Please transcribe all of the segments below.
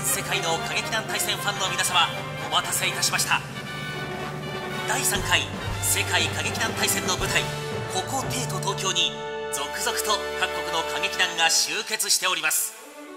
世界の歌劇団対戦ファンの皆様、お待たせいたしました。第3回世界歌劇団対戦の舞台、ここ帝都東京に続々と各国の歌劇団が集結しております。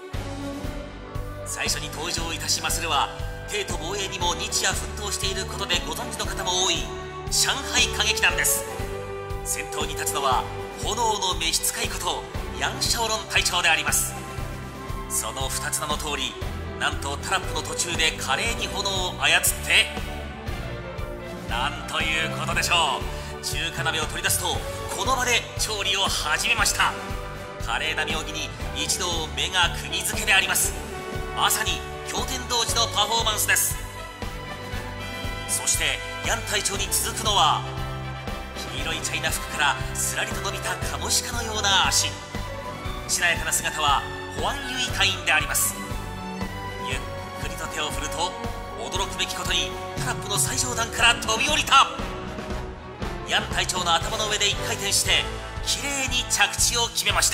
最初に登場いたしまするは、帝都防衛にも日夜奮闘していることでご存知の方も多い上海歌劇団です。先頭に立つのは炎の召使いことヤン・シャオロン隊長であります。その2つ名の通り、なんとタラップの途中で華麗に炎を操って、なんということでしょう、中華鍋を取り出すとこの場で調理を始めました。華麗な妙技に一同目が釘付けであります。まさに驚天動地のパフォーマンスです。そしてヤン隊長に続くのは、黄色いチャイナ服からすらりと伸びたカモシカのような足、しなやかな姿はホアン・ユイ隊員であります。ゆっくりと手を振ると、驚くべきことにタラップの最上段から飛び降りた。ヤン隊長の頭の上で1回転してきれいに着地を決めました。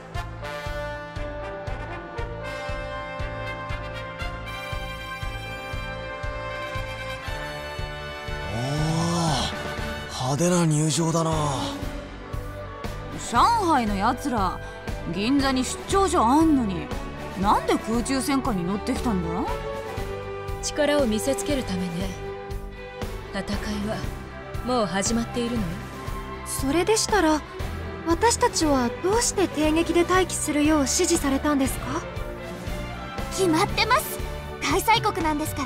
派手な入場だな。 上海のやつら銀座に出張所あんのに、なんで空中戦艦に乗ってきたんだ。 力を見せつけるためね。戦いはもう始まっているのよ。 それでしたら私たちはどうして帝劇で待機するよう指示されたんですか？ 決まってます。開催国なんですから、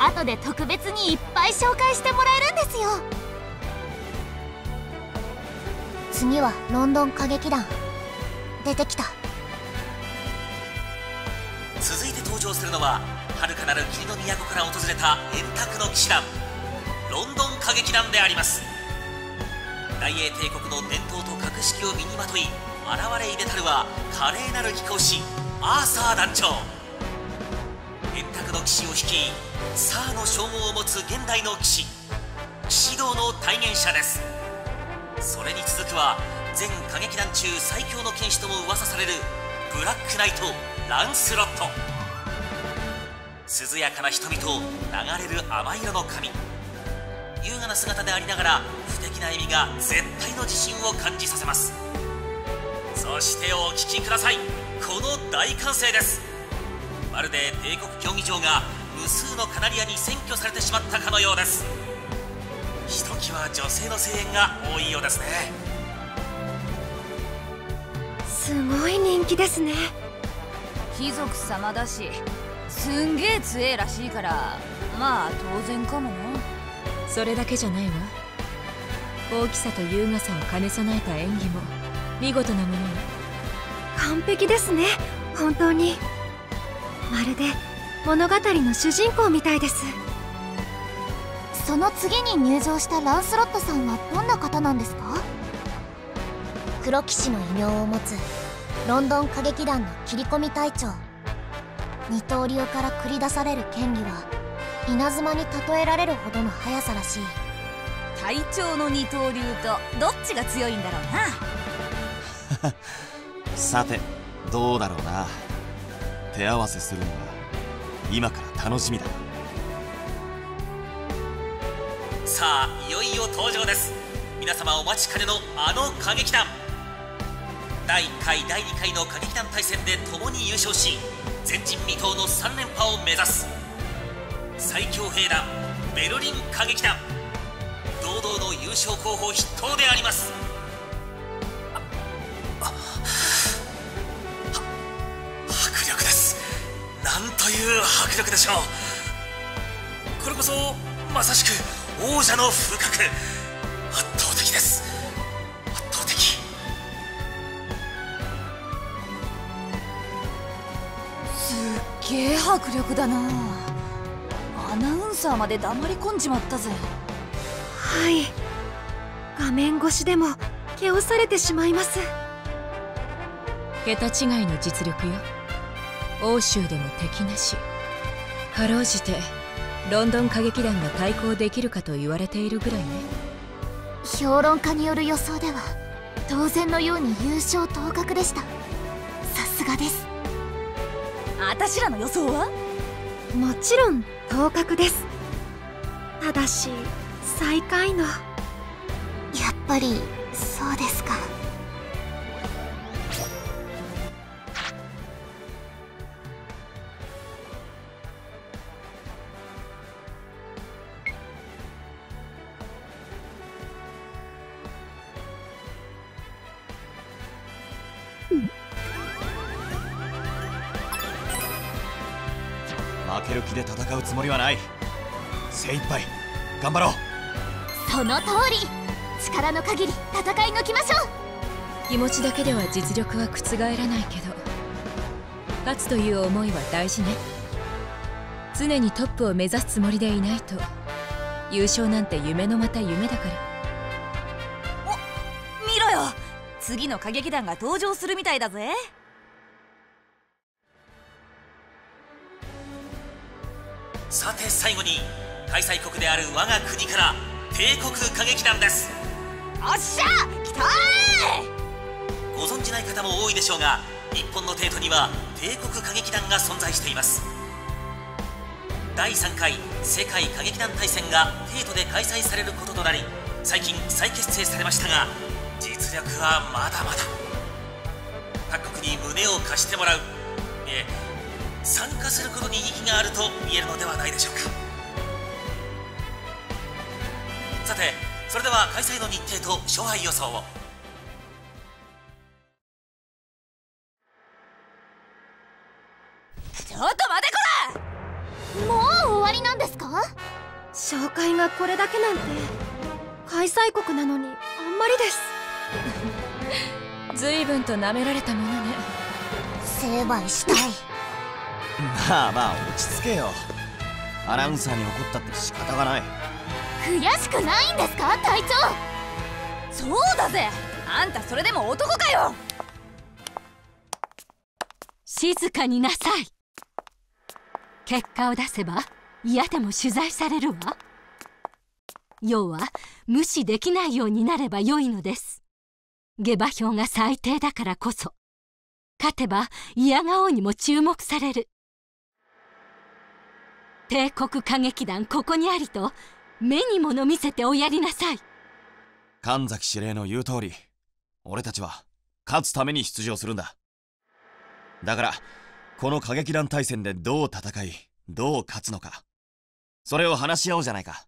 後で特別にいっぱい紹介してもらえるんですよ。次はロンドン歌劇団。出てきた。 続いて登場するのは、遥かなる霧の都から訪れた円卓の騎士団、ロンドン歌劇団であります。大英帝国の伝統と格式を身にまとい、現れいでたるは華麗なる貴公子アーサー団長。円卓の騎士を率い、サーの称号を持つ現代の騎士、騎士道の体現者です。それに続くは、全歌劇団中最強の剣士とも噂されるブラックナイトランスロット。涼やかな瞳と流れる甘色の髪、優雅な姿でありながら不敵な笑みが絶対の自信を感じさせます。そしてお聴きください、この大歓声です。まるで帝国競技場が無数のカナリアに占拠されてしまったかのようです。ひときわ女性の声援が多いようですね。 すごい人気ですね。 貴族様だしすんげえ強えらしいから、まあ当然かもな。 それだけじゃないわ。大きさと優雅さを兼ね備えた演技も見事なものよ。 完璧ですね、本当に。まるで物語の主人公みたいです。 その次に入場したランスロットさんはどんな方なんですか？黒騎士の異名を持つロンドン歌劇団の切り込み隊長。二刀流から繰り出される剣技は稲妻に例えられるほどの速さらしい。 隊長の二刀流とどっちが強いんだろうな。 さてどうだろうな。手合わせするのは今から楽しみだ。 さあ、いよいよ登場です。皆様お待ちかねのあの歌劇団。第1回第2回の歌劇団対戦で共に優勝し、前人未到の3連覇を目指す最強兵団ベルリン歌劇団。堂々の優勝候補筆頭であります。迫力です。なんという迫力でしょう。これこそまさしく王者の風格。圧倒的です。圧倒的。 すっげえ迫力だな。アナウンサーまで黙り込んじまったぜ。 はい、画面越しでも気をされてしまいます。 桁違いの実力よ。欧州でも敵なし。かろうじてロンドン歌劇団が対抗できるかと言われているぐらいね。 評論家による予想では当然のように優勝当確でした。さすがです。 あたしらの予想はもちろん当確です。ただし最下位の。 やっぱりそうですか。 負ける気で戦うつもりはない。精一杯頑張ろう。 その通り、力の限り戦い抜きましょう。 気持ちだけでは実力は覆らないけど、勝つという思いは大事ね。常にトップを目指すつもりでいないと、優勝なんて夢のまた夢だから。 お、見ろよ、次の歌劇団が登場するみたいだぜ。 さて最後に、開催国である我が国から帝国歌劇団です。 おっしゃ来たー。 ご存じない方も多いでしょうが、日本の帝都には帝国歌劇団が存在しています。第3回世界歌劇団大戦が帝都で開催されることとなり、最近再結成されましたが、実力はまだまだ。各国に胸を貸してもらう、参加することに意義があると言えるのではないでしょうか。さて、それでは開催の日程と勝敗予想を。 ちょっと待てこもう終わりなんですか？ 紹介がこれだけなんて、開催国なのにあんまりです。 随分と舐められたものね。 成敗したい。 まあまあ落ち着けよ。アナウンサーに怒ったって仕方がない。 悔しくないんですか隊長？ そうだぜ、あんたそれでも男かよ。 静かになさい。結果を出せば嫌でも取材されるわ。要は無視できないようになれば良いのです。下馬評が最低だからこそ、勝てば嫌顔にも注目される。帝国歌劇団ここにありと目に物見せておやりなさい。 神崎司令の言う通り、俺たちは勝つために出場するんだ。だからこの歌劇団大戦でどう戦いどう勝つのか、それを話し合おうじゃないか。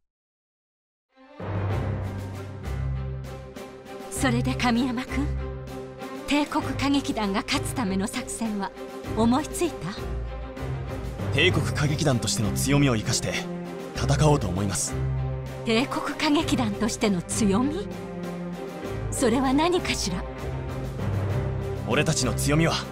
それで神山君、帝国歌劇団が勝つための作戦は思いついた？ 帝国歌劇団としての強みを生かして戦おうと思います。 帝国歌劇団としての強み？それは何かしら？ 俺たちの強みは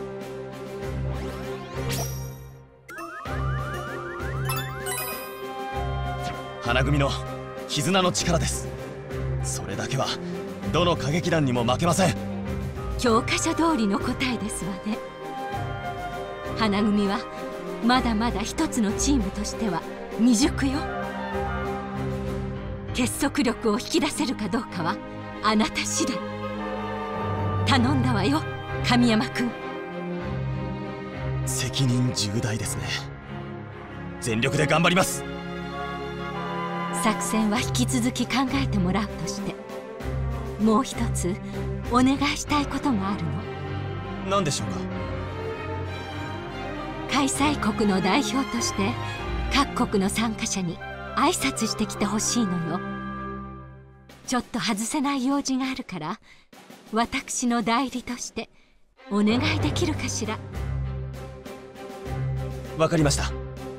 花組の絆の力です。それだけはどの歌劇団にも負けません。 教科書通りの答えですわね。花組はまだまだ一つのチームとしては未熟よ。結束力を引き出せるかどうかはあなた次第。頼んだわよ神山君。 責任重大ですね。全力で頑張ります。 作戦は引き続き考えてもらうとして、もう一つお願いしたいことがあるの。 何でしょうか？ 開催国の代表として各国の参加者に挨拶してきてほしいのよ。ちょっと外せない用事があるから、私の代理としてお願いできるかしら？ わかりました。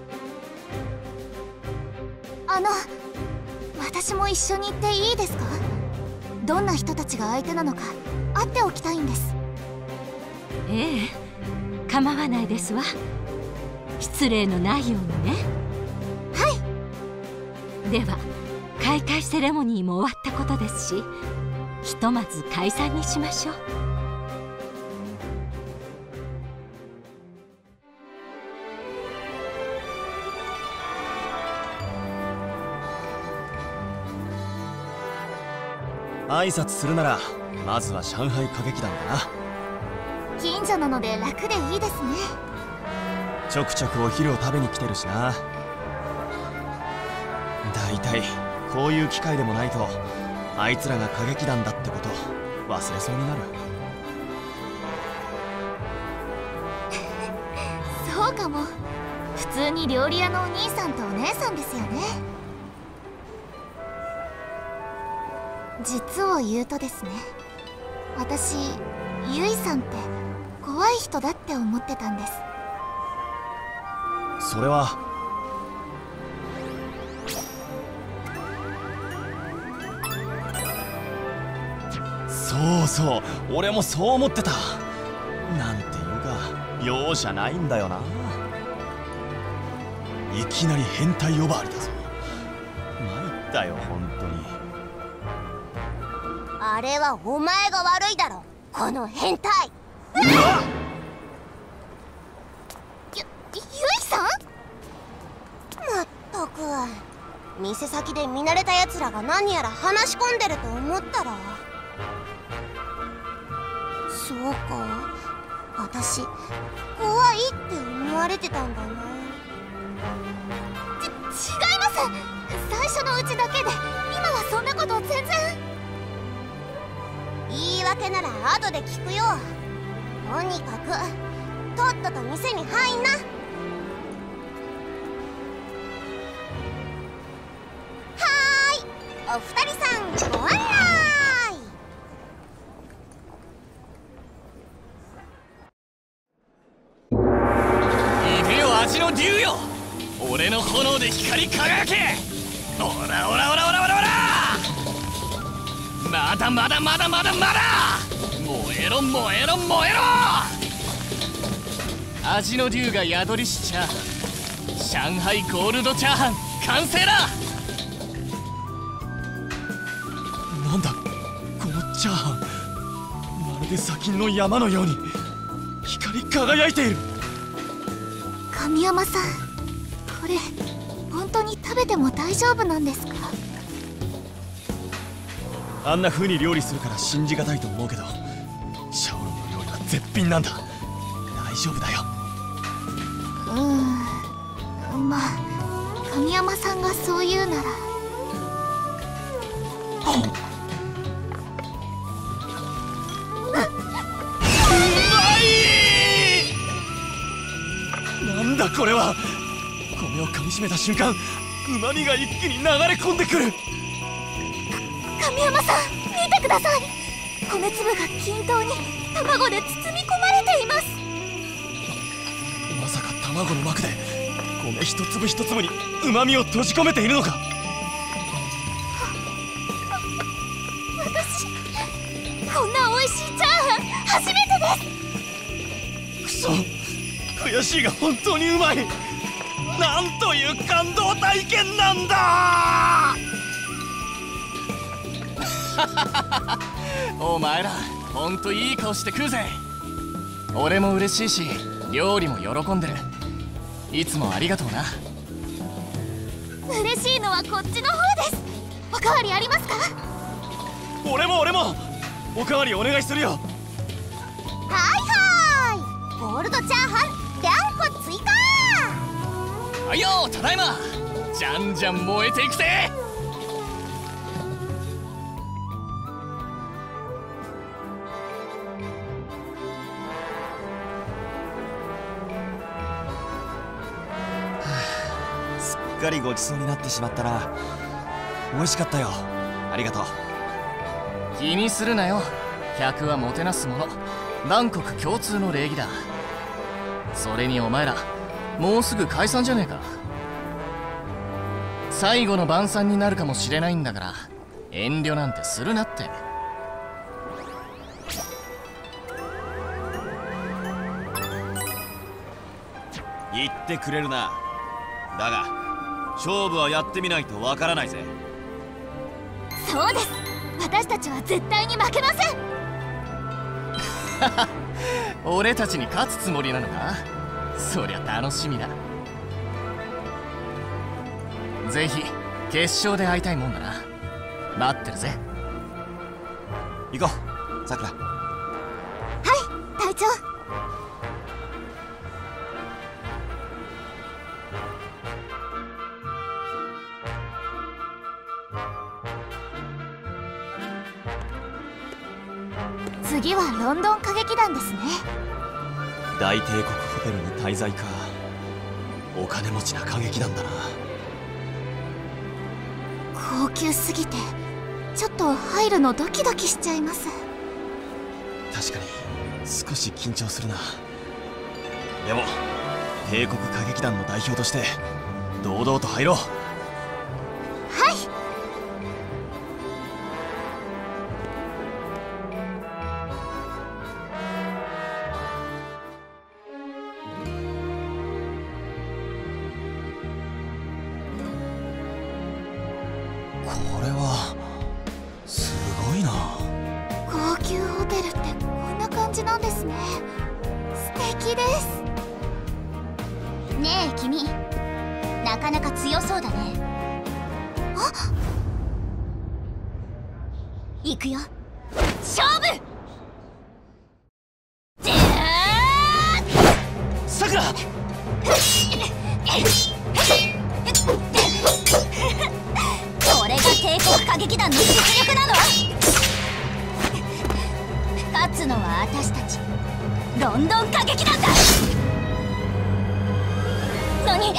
私も一緒に行っていいですか？どんな人たちが相手なのか会っておきたいんです。 ええ、構わないですわ。失礼のないようにね。 はい。 では開会セレモニーも終わったことですし、ひとまず解散にしましょう。 挨拶するならまずは上海歌劇団だな。 近所なので楽でいいですね。 ちょくちょくお昼を食べに来てるしな。だいたいこういう機会でもないとあいつらが歌劇団だってこと忘れそうになる。 そうかも。普通に料理屋のお兄さんとお姉さんですよね。実を言うとですね、私ゆいさんって怖い人だって思ってたんです。 それはそうそう、俺もそう思ってた。なんていうか容赦ないんだよな。いきなり変態呼ばわりだぞ。参ったよ本当に。 あれはお前が悪いだろ、この変態。ゆいさん？まったく、店先で見慣れたやつらが何やら話し込んでると思ったら。そうか、私怖いって思われてたんだな。違います。最初のうちだけで、今はそんなこと全然。言い訳なら後で聞くよ。とにかくとっとと店に入んな。はーい、お二人さんご案内。 味の竜よ、俺の炎で光り輝け。オラオラオラオラオラオラ、まだまだまだまだまだ、燃えろ燃えろ燃えろ。味の竜が宿りしチャーハン、上海ゴールドチャーハン完成だ。 なんだこのチャーハン、まるで砂金の山のように光り輝いている。 神山さん、これ本当に食べても大丈夫なんですか？ あんな風に料理するから信じがたいと思うけど、シャオロンの料理は絶品なんだ。大丈夫だよ。 まあ神山さんがそう言うなら。 なんだこれは。米を噛みしめた瞬間、旨味が一気に流れ込んでくる。 神山さん、見てください。米粒が均等に卵で包み込まれています。 まさか卵の膜で米一粒一粒に旨味を閉じ込めているのか。 私こんな美味しいチャーハン初めてです。 くそ、悔しいが本当にうまい。なんという感動体験なんだ。 お前らほんといい顔して食うぜ。俺も嬉しいし料理も喜んでる。いつもありがとうな。 嬉しいのはこっちの方です。おかわりありますか？ 俺もおかわりお願いするよ。 はいゴールドチャーハン2個追加。 はいよ、ただいま。じゃんじゃん燃えていくぜ。 すっかりごちそうになってしまったな。美味しかったよ、ありがとう。 気にするなよ、客はもてなすもの、万国共通の礼儀だ。それにお前らもうすぐ解散じゃねえか。最後の晩餐になるかもしれないんだから遠慮なんてするなって。 言ってくれるな。だが勝負はやってみないとわからないぜ。 そうです、私たちは絶対に負けません。 俺たちに勝つつもりなのか？そりゃ楽しみだ。ぜひ決勝で会いたいもんだな。待ってるぜ。 行こう、さくら。 はい隊長。 次はロンドン歌劇団ですね。 大帝国ホテルに滞在か。お金持ちな歌劇団だな。 高級すぎてちょっと入るのドキドキしちゃいます。 確かに少し緊張するな。でも帝国歌劇団の代表として堂々と入ろう。 はい。 これはすごいな。 高級ホテルってこんな感じなんですね。素敵です。ねえ君、なかなか強そうだね。あっ、行くよ、勝負。 さくら。 これが帝国歌劇団の実力なの。勝つのは私たちロンドン歌劇団だ。何？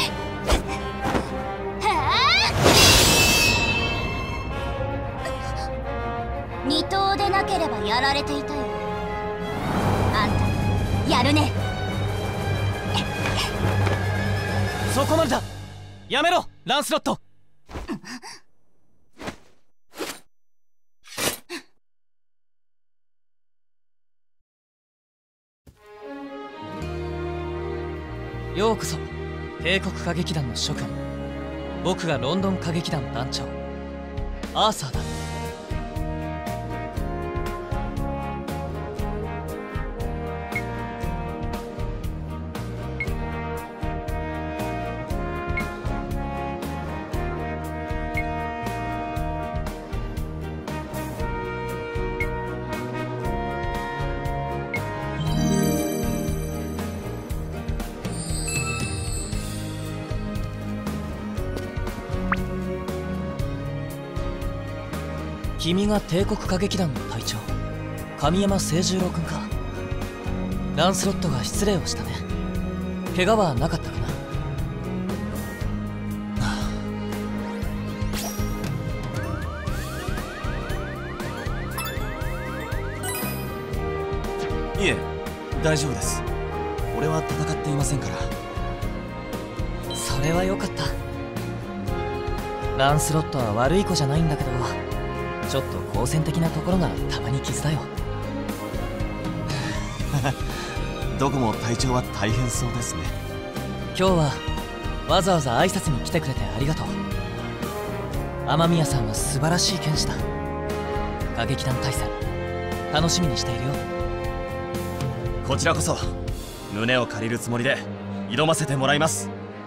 二頭でなければやられていたよ。あんたやるね。 そこまでだ。やめろランスロット。ようこそ帝国歌劇団の諸君。僕がロンドン歌劇団団長アーサーだ。君が帝国歌劇団の隊長神山清十郎君か。ランスロットが失礼をしたね。怪我はなかったかな。 いえ大丈夫です。俺は戦っていませんから。 それはよかった。ランスロットは悪い子じゃないんだけど、ちょっと好戦的なところがたまに傷だよ。 どこも隊長は大変そうですね。 今日はわざわざ挨拶に来てくれてありがとう。雨宮さんは素晴らしい剣士だ。歌劇団大戦楽しみにしているよ。 こちらこそ胸を借りるつもりで挑ませてもらいます。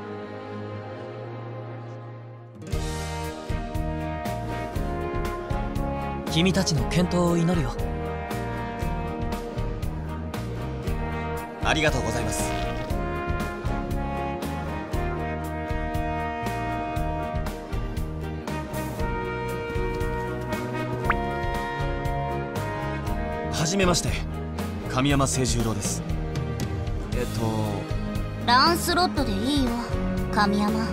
君たちの健闘を祈るよ。 ありがとうございます。はじめまして、神山清十郎です。 ランスロットでいいよ神山。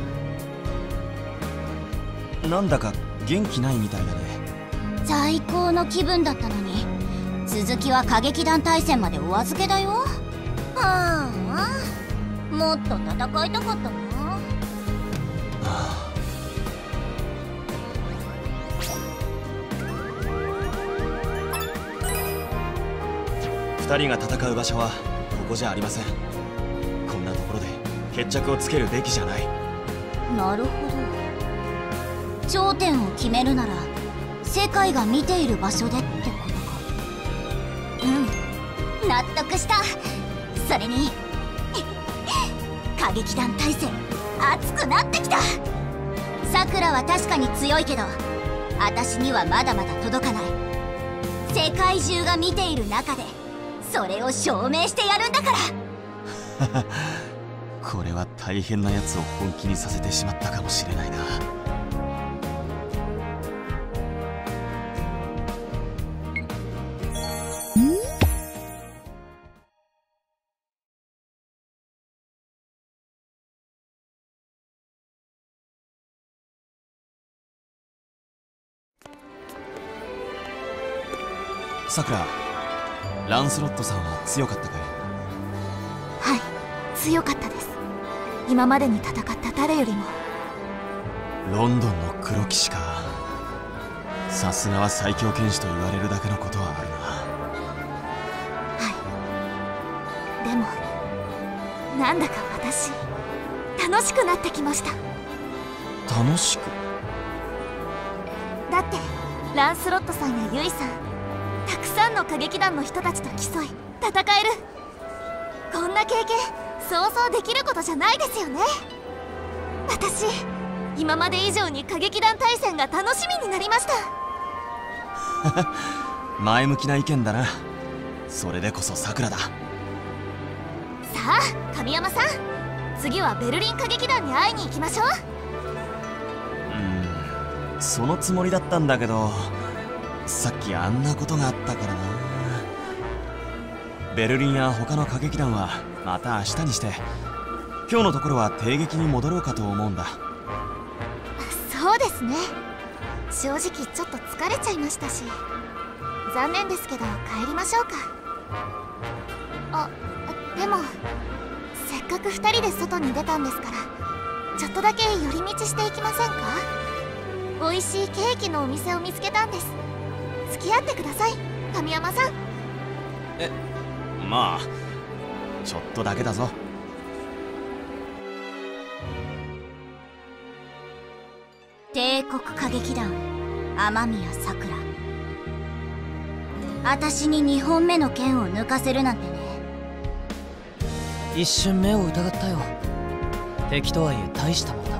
なんだか元気ないみたいだね。 最高の気分だったのに続きは歌劇団大戦までお預けだよ。はあ、もっと戦いたかったな。 2人が戦う場所はここじゃありません。こんなところで決着をつけるべきじゃない。 なるほど、頂点を決めるなら世界が見ている場所でってことか。うん、納得した。それに歌劇団大戦熱くなってきた。さくらは確かに強いけど私にはまだまだ届かない。世界中が見ている中でそれを証明してやるんだからこれは大変なやつを本気にさせてしまったかもしれないな。 さくら、ランスロットさんは強かったかい？ はい、強かったです。今までに戦った誰よりも。 ロンドンの黒騎士か。さすがは最強剣士と言われるだけのことはあるな。はい。でもなんだか私楽しくなってきました。 楽しく？ だってランスロットさんやユイさん、たくさんの歌劇団の人たちと競い戦える。こんな経験想像できることじゃないですよね。私今まで以上に歌劇団対戦が楽しみになりました。 前向きな意見だな。それでこそさくらだ。さあ神山さん、次はベルリン歌劇団に会いに行きましょう。 そのつもりだったんだけど、さっきあんなことがあったからな。ベルリンや他の歌劇団はまた明日にして、今日のところは帝劇に戻ろうかと思うんだ。 そうですね。正直ちょっと疲れちゃいましたし、残念ですけど帰りましょうか。あ、でもせっかく2人で外に出たんですから、ちょっとだけ寄り道していきませんか？美味しいケーキのお店を見つけたんです。付き合ってください神山さん。 まあちょっとだけだぞ。 帝国歌劇団雨宮さくら、私に2本目の剣を抜かせるなんてね。 一瞬目を疑ったよ。敵とはいえ大したもんだ。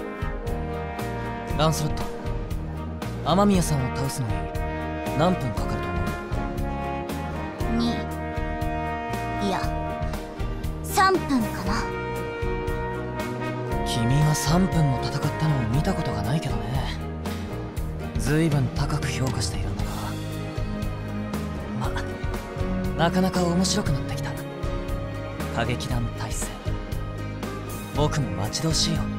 ランスロット、雨宮さんを倒すのに何分かかると思う？ いや3分かな。 君が3分も戦ったのを見たことがないけどね。随分高く評価しているんだが、なかなか面白くなってきた。歌劇団大戦、僕も待ち遠しいよ。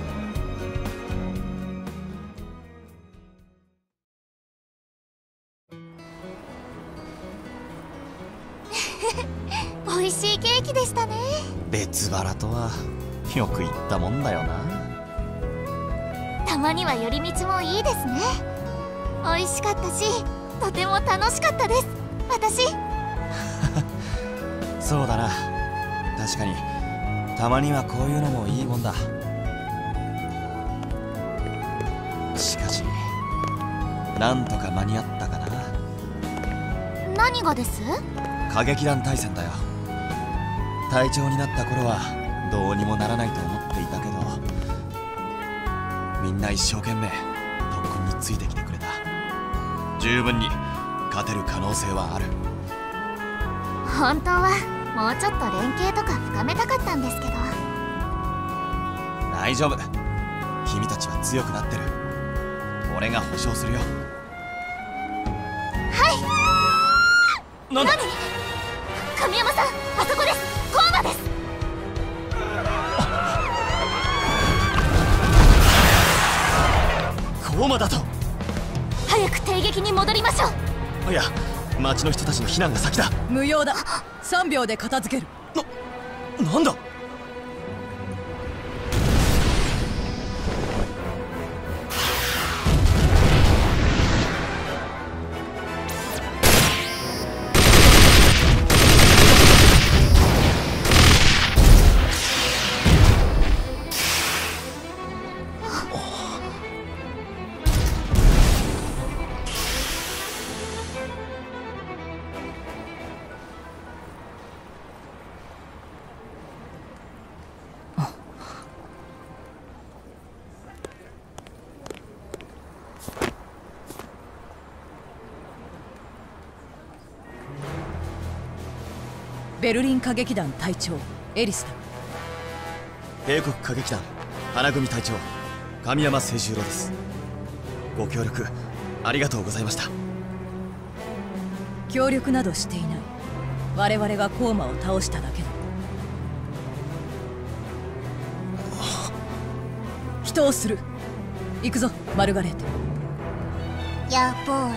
美味しいケーキでしたね。 別腹とはよく言ったもんだよな。 たまには寄り道もいいですね。美味しかったし、とても楽しかったです、私。 そうだな。確かにたまにはこういうのもいいもんだ。しかしなんとか間に合ったかな。 何がです？ 歌劇団大戦だよ。隊長になった頃はどうにもならないと思っていたけど、みんな一生懸命特訓についてきてくれた。十分に勝てる可能性はある。 本当はもうちょっと連携とか深めたかったんですけど。 大丈夫、君たちは強くなってる。俺が保証するよ。 はい。 なんだ？ 神山さん、あそこです。コーマです。 コーマだと？ 早く帝劇に戻りましょう。 いや、町の人たちの避難が先だ。 無用だ。3秒で片付ける。 なんだ？ ベルリン歌劇団隊長エリスだ。 帝国歌劇団花組隊長神山清十郎です。ご協力ありがとうございました。 協力などしていない。我々がコーマを倒しただけだ。人をする。行くぞマルガレーテ。 やっぼー。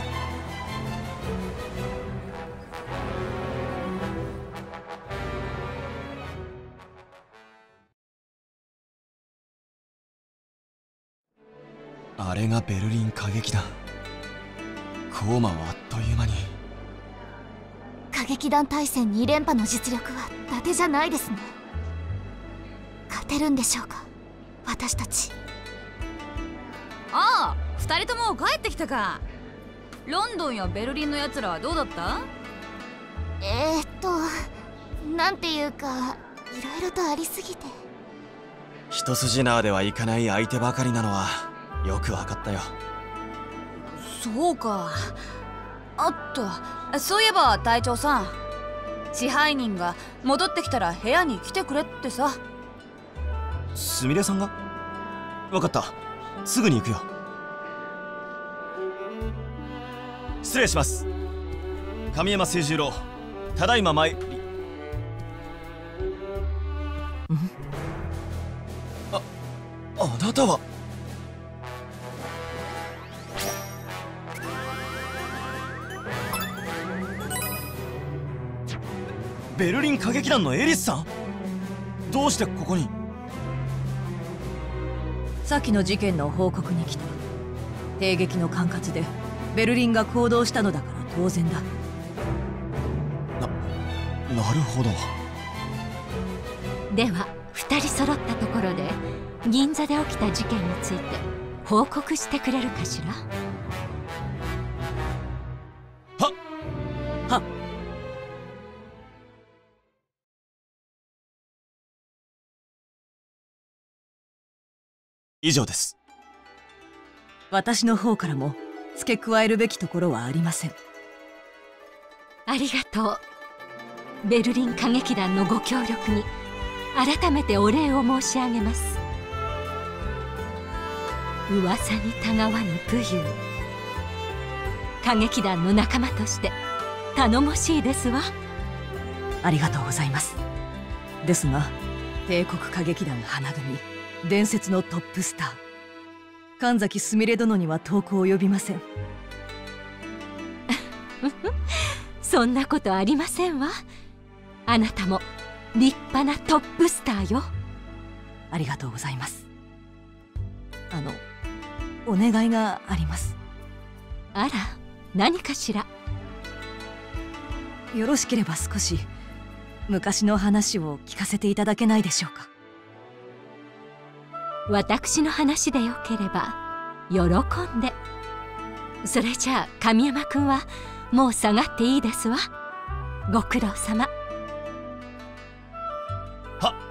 あれがベルリン歌劇団。コーマはあっという間に。 歌劇団大戦2連覇の実力は伊達じゃないですね。勝てるんでしょうか私たち。 ああ、2人とも帰ってきたか。ロンドンやベルリンのやつらはどうだった？ なんていうかいろいろとありすぎて。 一筋縄ではいかない相手ばかりなのはよくわかったよ。 そうか。そういえば隊長さん、支配人が戻ってきたら部屋に来てくれってさ。 すみれさんが？わかった、すぐに行くよ。失礼します。神山清十郎、ただいま参り。あなたは。ベルリン歌劇団のエリスさん、どうしてここに？ 先の事件の報告に来た。帝劇の管轄でベルリンが行動したのだから当然だ。 なるほど。 では2人揃ったところで銀座で起きた事件について報告してくれるかしら。 はっ。以上です。 私の方からも付け加えるべきところはありません。 ありがとう。ベルリン歌劇団のご協力に改めてお礼を申し上げます。噂にたがわぬ武勇、歌劇団の仲間として頼もしいですわ。 ありがとうございます。ですが帝国歌劇団花組伝説のトップスター神崎すみれ殿には遠く及びません。 そんなことありませんわ。あなたも立派なトップスターよ。 ありがとうございます。お願いがあります。 あら、何かしら。 よろしければ少し昔の話を聞かせていただけないでしょうか。 私の話でよければ喜んで。それじゃあ神山君はもう下がっていいですわ。ご苦労様。 はっ。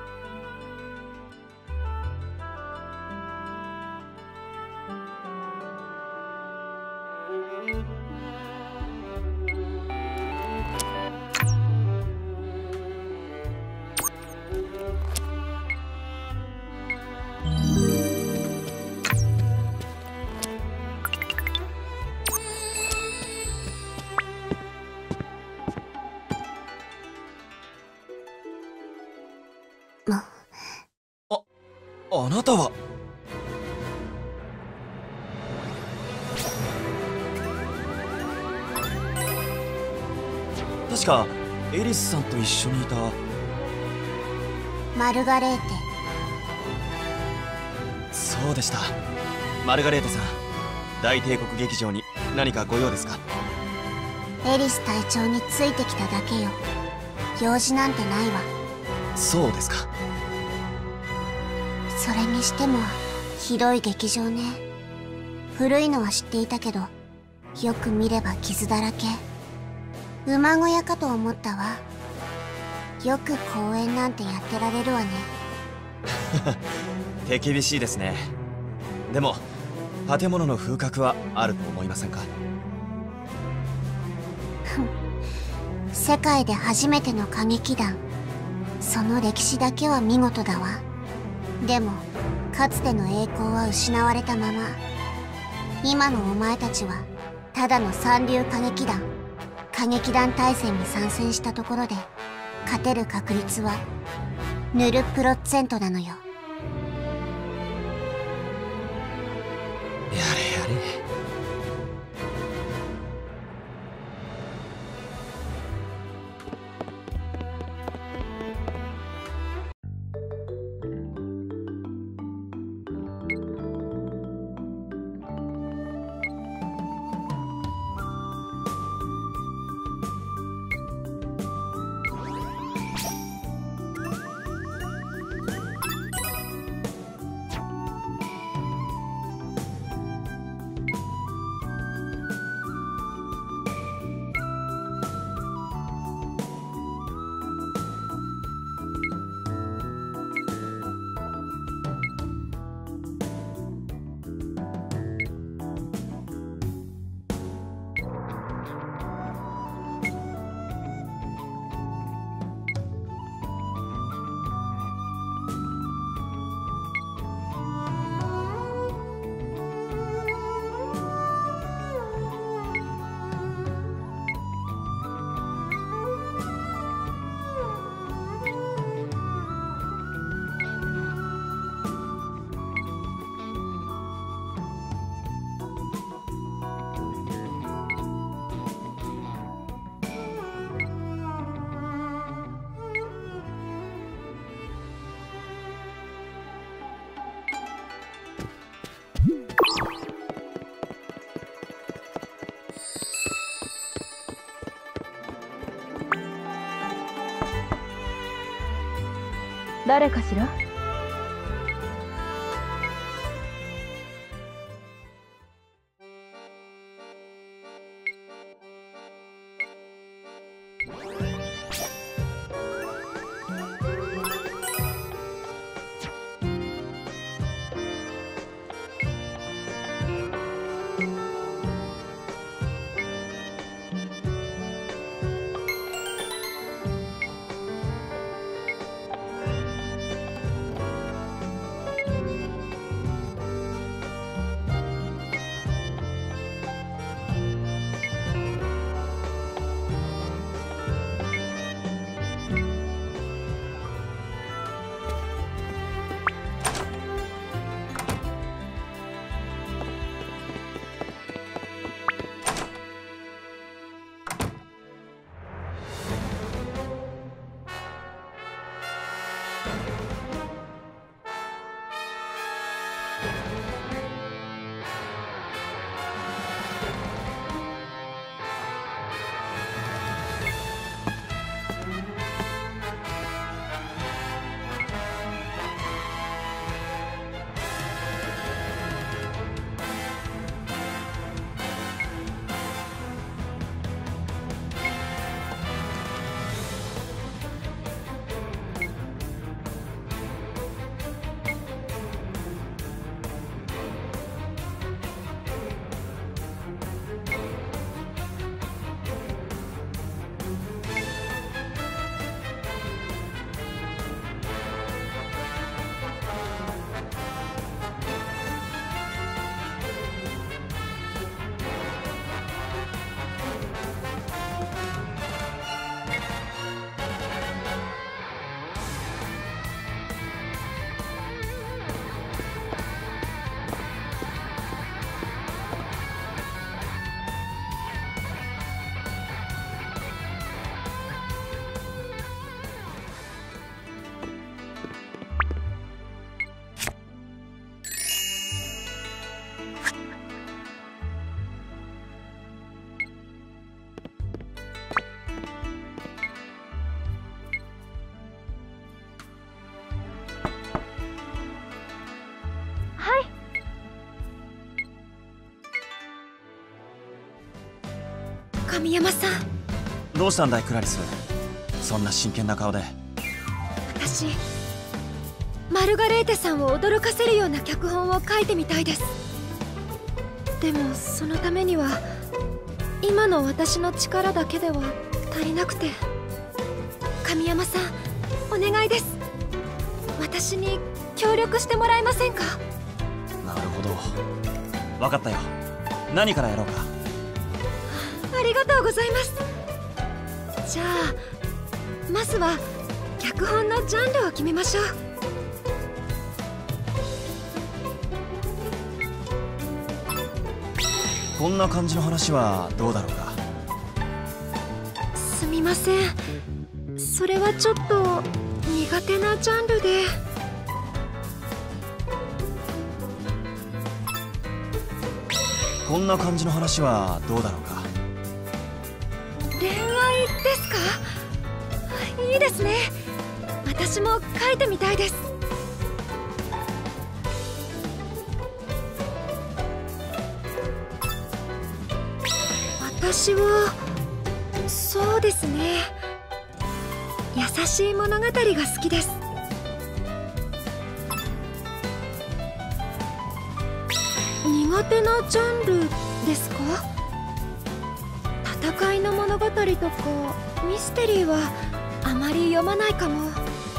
あなたは。確かエリスさんと一緒にいたマルガレーテ。 そうでした。マルガレーテさん、大帝国劇場に何かご用ですか？ エリス隊長についてきただけよ。用事なんてないわ。 そうですか。 それにしてもひどい劇場ね。古いのは知っていたけど、よく見れば傷だらけ。馬小屋かと思ったわ。よく公演なんてやってられるわね。 手厳しいですね。でも建物の風格はあると思いませんか？ 世界で初めての歌劇団、その歴史だけは見事だわ。でもかつての栄光は失われたまま。今のお前たちはただの三流歌劇団、 歌劇団大戦に参戦したところで勝てる確率は0%なのよ。 やれやれ。 誰かしら？ 神山さん。 どうしたんだいクラリス、そんな真剣な顔で。 私マルガレーテさんを驚かせるような脚本を書いてみたいです。でもそのためには今の私の力だけでは足りなくて。神山さん、お願いです。私に協力してもらえませんか？ なるほど、分かったよ。何からやろうか。 ありがとうございます。 じゃあまずは脚本のジャンルを決めましょう。 こんな感じの話はどうだろうか。 すみません、それはちょっと苦手なジャンルで。 こんな感じの話はどうだろうか。 恋愛ですか？いいですね。私も書いてみたいです。私はそうですね、優しい物語が好きです。苦手なジャンルですか？戦いの物語とかミステリーはあまり読まないかも。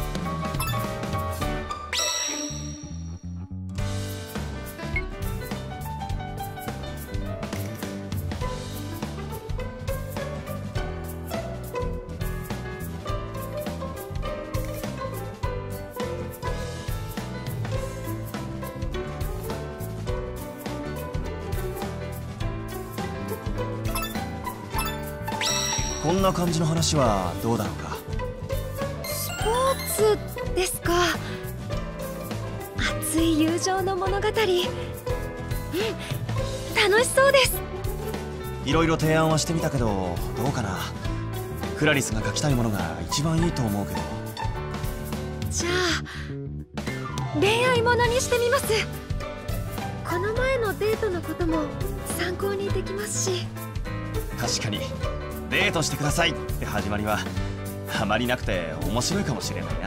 こんな感じの話はどうだろうか。 スポーツですか？熱い友情の物語、楽しそうです。 いろいろ提案はしてみたけどどうかな。クラリスが書きたいものが一番いいと思うけど。 じゃあ恋愛ものにしてみます。この前のデートのことも参考にできますし。 確かにデートしてくださいって始まりはあまりなくて面白いかもしれないな。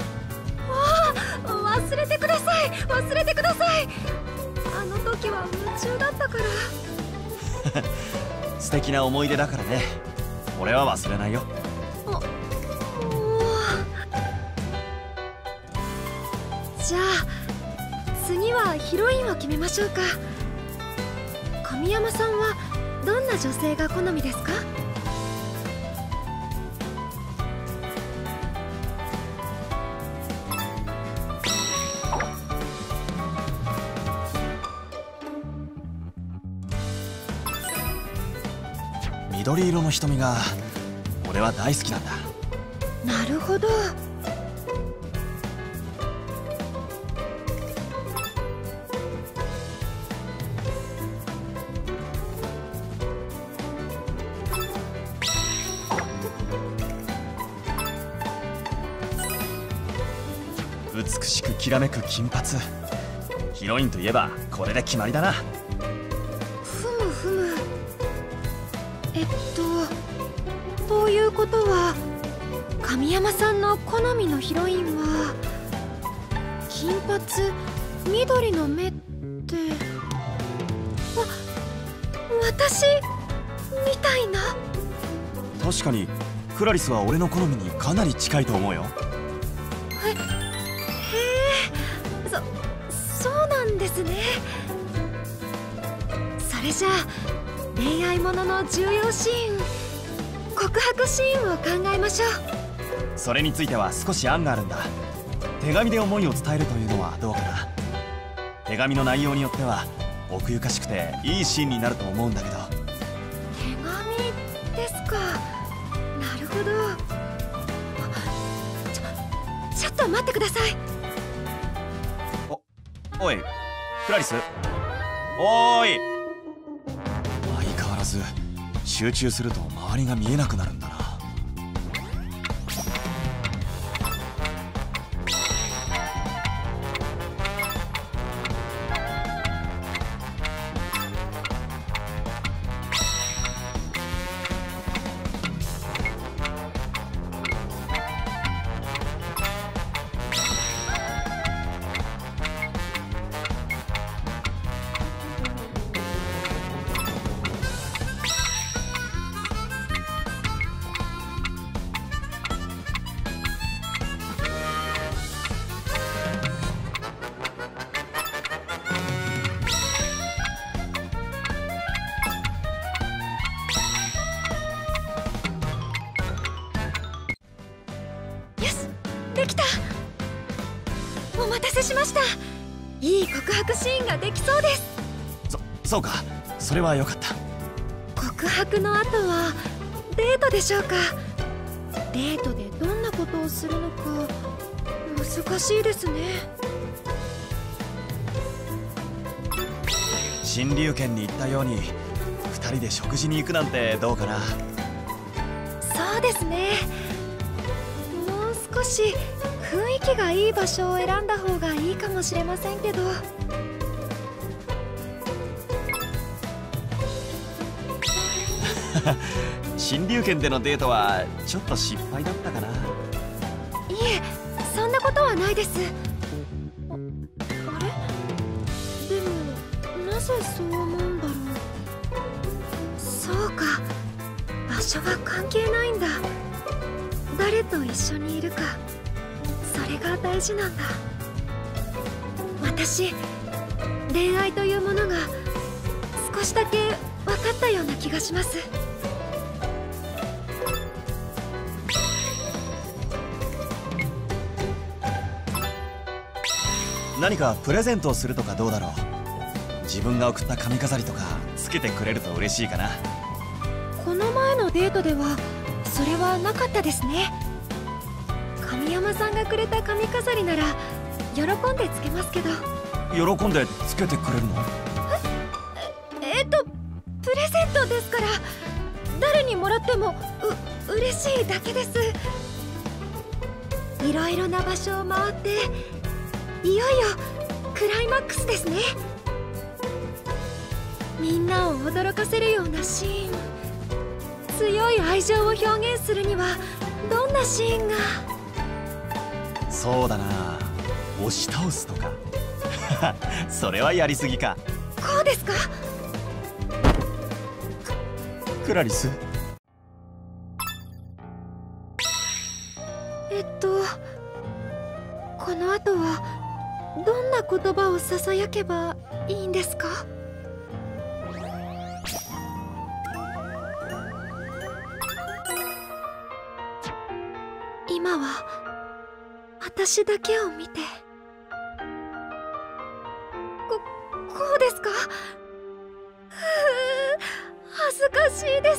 忘れてください、忘れてください。あの時は夢中だったから。 素敵な思い出だからね。俺は忘れないよ。 じゃあ次はヒロインを決めましょうか。神山さんはどんな女性が好みですか？ 緑色の瞳が俺は大好きなんだ。 なるほど。 美しくきらめく金髪、ヒロインといえばこれで決まりだな。 ふむふむ。ということは神山さんの好みのヒロインは金髪、緑の目って、私みたいな。 確かにクラリスは俺の好みにかなり近いと思うよ。 そうなんですね。それじゃあ恋愛ものの重要シーン、告白シーンを考えましょう。 それについては少し案があるんだ。手紙で思いを伝えるというのはどうかな。手紙の内容によっては奥ゆかしくていいシーンになると思うんだけど。 手紙ですか。なるほど。ちょっと待ってください。 おいクラリス、おーい。相変わらず集中すると周りが見えなくなるんだな。 たせしました。いい告白シーンができそうです。 そうか、それはよかった。 告白の後はデートでしょうか。デートでどんなことをするのか難しいですね。 新龍軒に行ったように2人で食事に行くなんてどうかな。 そうですね。もう少し雰囲気がいい場所を選んだ方がいいかもしれませんけど。 新龍軒でのデートはちょっと失敗だったかな。いえ、そんなことはないです。あれ？でもなぜそう思うんだろう。そうか、場所は関係ないんだ。誰と一緒にいるか、それが大事なんだ。私、恋愛というものが少しだけ分かったような気がします。 何かプレゼントをするとかどうだろう。自分が送った髪飾りとかつけてくれると嬉しいかな。 この前のデートではそれはなかったですね。神山さんがくれた髪飾りなら喜んでつけますけど。 喜んでつけてくれるの？ プレゼントですから、誰にもらっても嬉しいだけです。いろいろな場所を回っていよいよクライマックスですね。みんなを驚かせるようなシーン、強い愛情を表現するにはどんなシーンが。 そうだな、押し倒すとか。それはやりすぎか。 こうですか？ クラリス、 この後はどんな言葉をささやけばいいんですか？今は私だけを見て。こうですか？恥ずかしいです。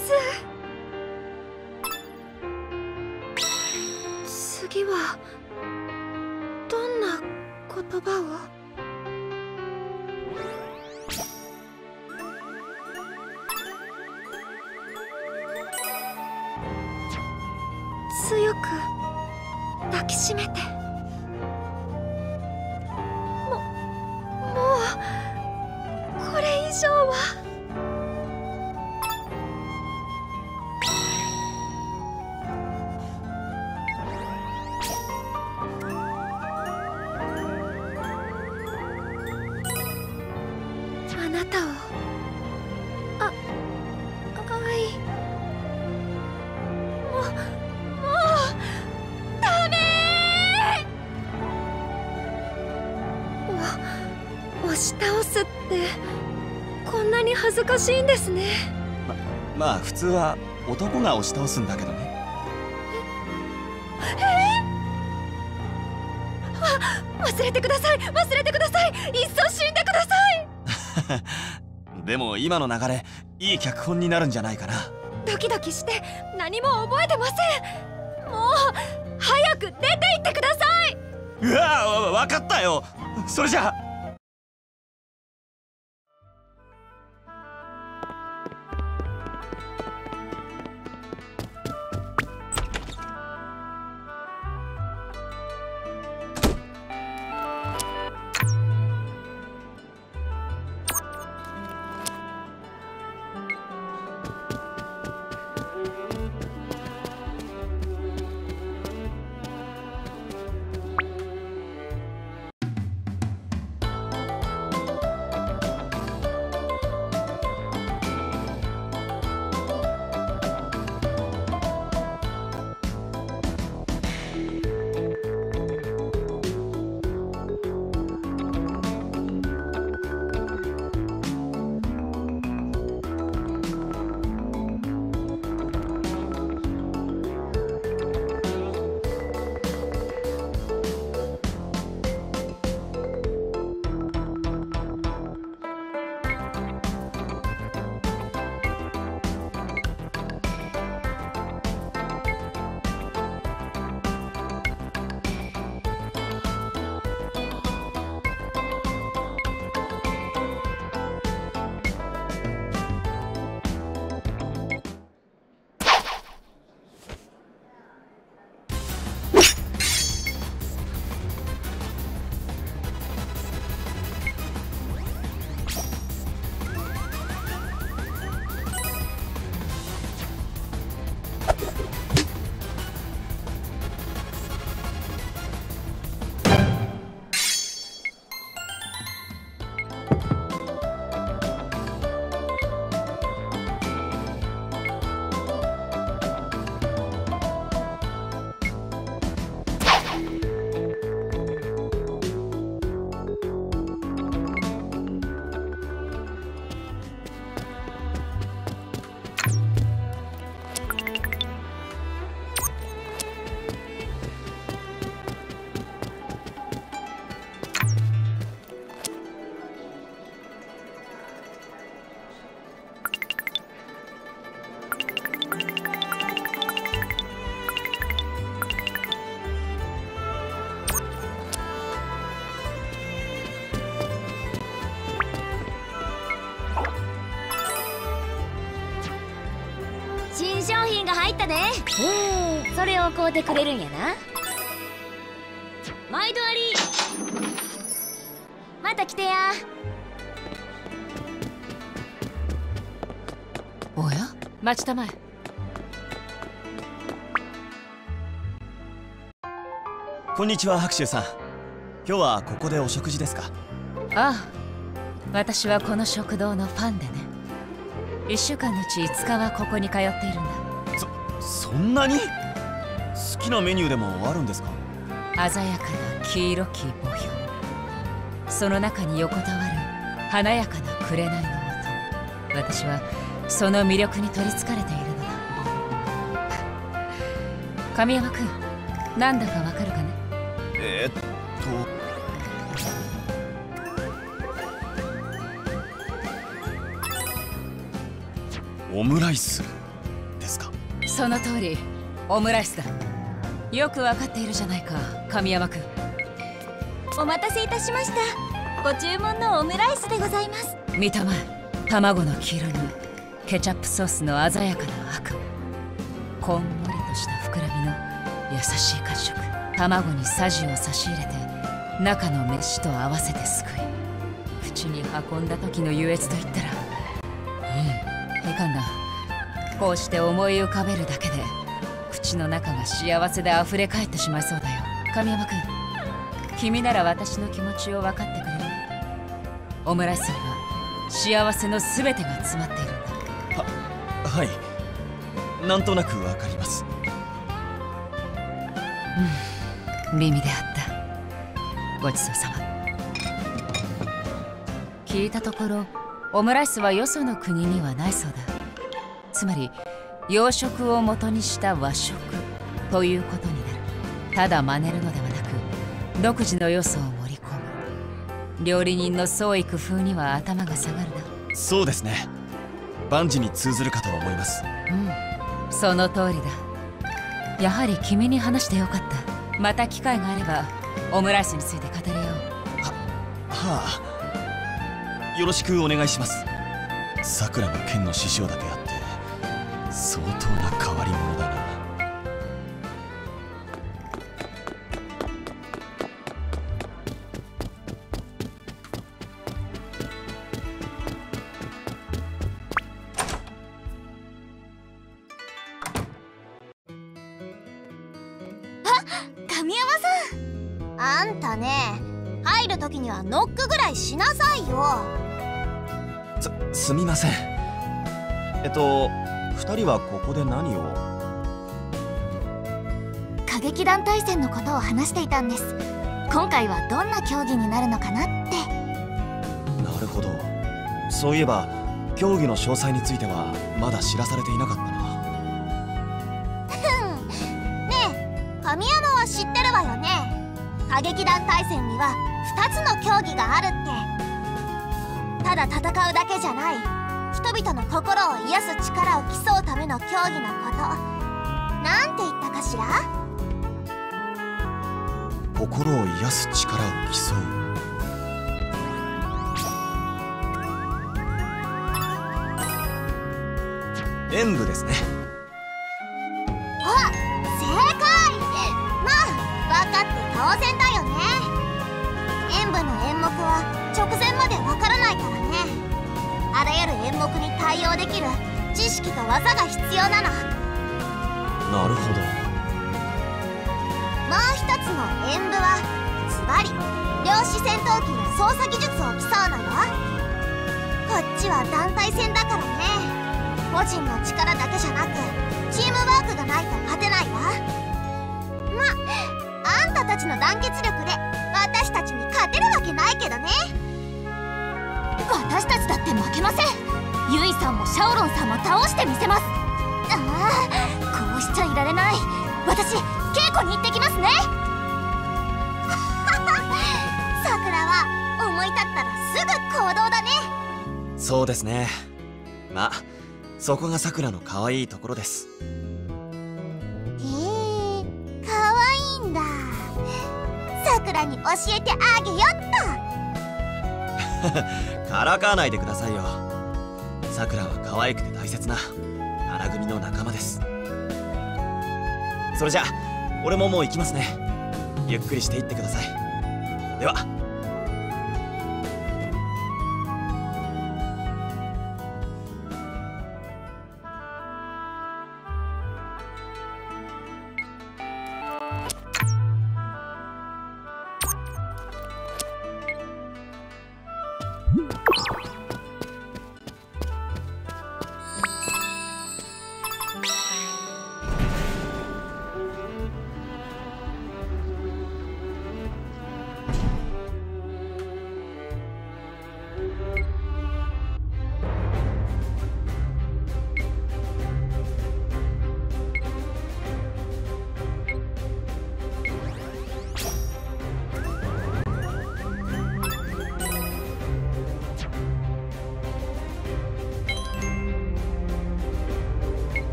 次はどんな言葉を？強く抱きしめて。もうこれ以上は。あなたを愛。もうダメー。押し倒すってこんなに恥ずかしいんですね。 まあ普通は男が押し倒すんだけどね。 忘れてください、忘れてください、いっそ死んでください。 でも今の流れいい脚本になるんじゃないかな。 ドキドキして何も覚えてません。もう早く出て行ってください。 うわ、分かったよ。それじゃあ。 それを買うてくれるんやな。毎度あり。また来てや。 おや、待ちたまえ。 こんにちは白秋さん。今日はここでお食事ですか？ ああ、私はこの食堂のファンでね。1週間のうち5日はここに通っているんだ。 そんなに？好きなメニューでもあるんですか？ 鮮やかな黄色き墓標、その中に横たわる華やかな紅の音。私はその魅力に取りつかれているのだ。神山君、なんだかわかるかね？ オムライスですか？ その通り、オムライスだ。よくわかっているじゃないか、神山君。 お待たせいたしました。ご注文のオムライスでございます。 見たまえ、卵の黄色にケチャップソースの鮮やかな赤、こんもりとした膨らみの優しい感触。卵にさじを差し入れて中の飯と合わせてすくい、口に運んだ時の優越といったら、いかんな。こうして思い浮かべるだけで口の中が幸せで溢れ返ってしまいそうだよ。神山君、君なら私の気持ちを分かってくれる？オムライスには幸せの全てが詰まっているんだ。 はい、なんとなくわかります。 美味であった。ごちそうさま。聞いたところ、オムライスはよその国にはないそうだ。つまり洋食を元にした和食ということになる。ただ真似るのではなく、独自の要素を盛り込む。料理人の創意工夫には頭が下がるな。 そうですね、万事に通ずるかと思います。 その通りだ。やはり君に話してよかった。また機会があればオムライスについて語れよう。 はあ、よろしくお願いします。さくらの剣の師匠だけあって相当な変わり者だな。 神山さん、あんたね、入る時にはノックぐらいしなさいよ。 すみません。2人はここで何を？ 歌劇団対戦のことを話していたんです。今回はどんな競技になるのかなって。 なるほど。そういえば競技の詳細についてはまだ知らされていなかったな。 ねえ、神山は知ってるわよね。歌劇団対戦には2つの競技があるって。ただ戦うだけじゃない、人々の心を癒す力を競うための競技のこと。なんて言ったかしら？ 心を癒す力を競う。演舞ですね。 あ、正解。まあ分かって当然だよね。演舞の演目は直前まで分からないからね。あらゆる演目に対応できる知識と技が必要なの。 なるほど。 もう一つの演舞はズバリ量子戦闘機の操作技術を競うのよ。こっちは団体戦だからね。個人の力だけじゃなくチームワークがないと勝てないわ。あんたたちの団結力で私たちに勝てるわけないけどね。私たちだって負けません。ユイさんもシャオロンさんも倒してみせます。ああ、こうしちゃいられない。私稽古に行ってきますね。さくらは思い立ったらすぐ行動だね。 そうですね。まあそこがさくらの可愛いところです。 可愛いんだ。さくらに教えてあげよっと。からかわないでくださいよ。さくらは可愛くて大切な花組の仲間です。 それじゃ俺ももう行きますね。ゆっくりしていってください。では。